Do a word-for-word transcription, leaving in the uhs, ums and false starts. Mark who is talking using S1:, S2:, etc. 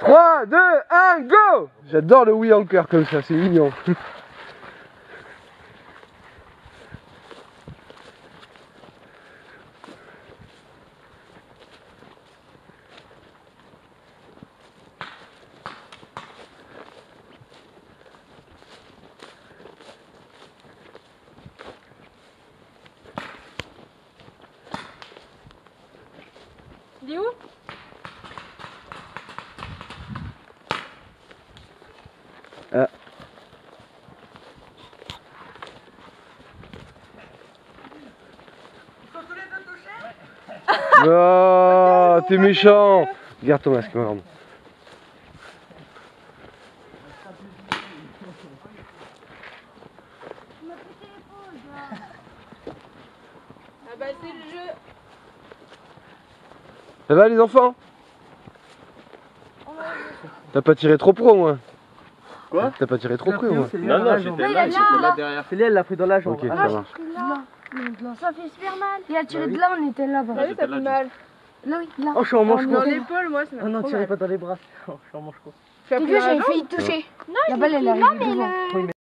S1: trois, deux, un, go! J'adore le oui en cœur comme ça, c'est mignon.
S2: Il est où?
S1: Ah. Oh, t'es méchant. Garde ton masque, regarde.
S2: Ah bah c'est le jeu.
S1: Ça va les enfants? T'as pas tiré trop pro moi?
S3: Quoi?
S1: T'as pas tiré trop près moi?
S3: Non, non, j'étais là, j'étais là derrière.
S4: C'est lui, elle l'a pris dans la jambe.
S1: Ok, ça marche.
S5: Ça fait super mal. Il a tiré de là, on était là-bas.
S2: Ah oui, ça fait mal.
S5: Là, oui, là.
S4: Oh, je suis en manche
S2: Dans
S4: court.
S2: l'épaule, moi, ça m'a
S4: Oh non,
S2: trop
S4: tirez
S2: mal.
S4: pas dans les bras. Oh, je suis en manche court.
S2: Tu as
S5: T'as
S2: pris
S5: vu,
S2: dans la
S5: j'avais
S2: jambe?
S5: failli toucher.
S4: Non,
S5: La balle, elle arrive devant.
S4: Oui, mais